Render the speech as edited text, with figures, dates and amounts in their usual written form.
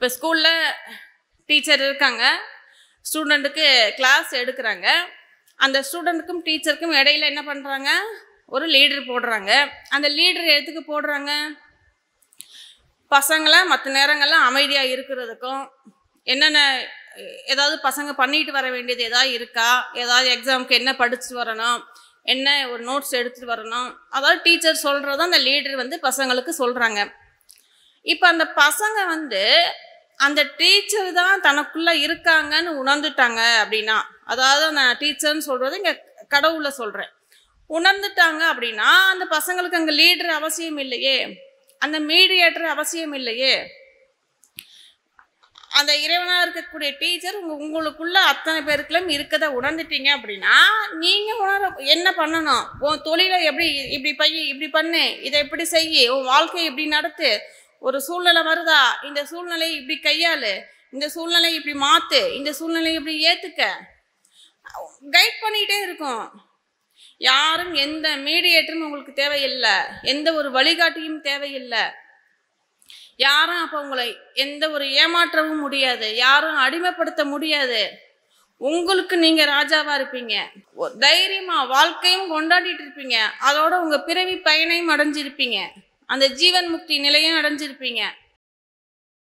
இப்போ ஸ்கூலில் டீச்சர் இருக்காங்க, ஸ்டூடெண்ட்டுக்கு கிளாஸ் எடுக்கிறாங்க. அந்த ஸ்டூடெண்ட்டுக்கும் டீச்சருக்கும் இடையில என்ன பண்ணுறாங்க, ஒரு லீடர் போடுறாங்க. அந்த லீடர் எதுக்கு போடுறாங்க, பசங்களை மற்ற நேரங்கள்லாம் அமைதியாக இருக்கிறதுக்கும், என்னென்ன ஏதாவது பசங்க பண்ணிட்டு வர வேண்டியது ஏதாவது இருக்கா, ஏதாவது எக்ஸாமுக்கு என்ன படிச்சுட்டு வரணும், என்ன ஒரு நோட்ஸ் எடுத்துகிட்டு வரணும், அதாவது டீச்சர் சொல்கிறத அந்த லீடர் பசங்களுக்கு சொல்கிறாங்க. இப்போ அந்த பசங்க அந்த டீச்சர் தான் தனக்குள்ளே இருக்காங்கன்னு உணர்ந்துட்டாங்க அப்படின்னா, அதாவது நான் டீச்சர்னு சொல்கிறது இங்கே கடவுளை சொல்கிறேன், உணர்ந்துட்டாங்க அப்படின்னா அந்த பசங்களுக்கு அங்கே லீடர் அவசியம் இல்லையே, அந்த மீடியேட்டர் அவசியம் இல்லையே. அந்த இறைவனாக இருக்கக்கூடிய டீச்சர் உங்களுக்குள்ள அத்தனை பேருக்குள்ளும் இருக்கதை உணர்ந்துட்டீங்க அப்படின்னா, நீங்கள் என்ன பண்ணணும், உன் தொழிலை இப்படி பண்ணு, இதை எப்படி செய்ய, உன் வாழ்க்கையை இப்படி நடத்து, ஒரு சூழ்நிலை வருதா, இந்த சூழ்நிலையை இப்படி கையாளு, இந்த சூழ்நிலையை இப்படி மாற்று, இந்த சூழ்நிலையை இப்படி ஏற்றுக்க, கைட் பண்ணிக்கிட்டே இருக்கும். யாரும் எந்த மீடியேட்டரும் உங்களுக்கு தேவையில்லை, எந்த ஒரு வழிகாட்டியும் தேவையில்லை. யாரும் அப்போ உங்களை எந்த ஒரு ஏமாற்றவும் முடியாது, யாரும் அடிமைப்படுத்த முடியாது. உங்களுக்கு நீங்கள் ராஜாவாக இருப்பீங்க, தைரியமாக வாழ்க்கையும் கொண்டாடிட்டு இருப்பீங்க, அதோட உங்கள் பிறவி பயனையும் அடைஞ்சிருப்பீங்க, அந்த ஜீவன் முக்தி நிலையும் அடைஞ்சிருப்பீங்க.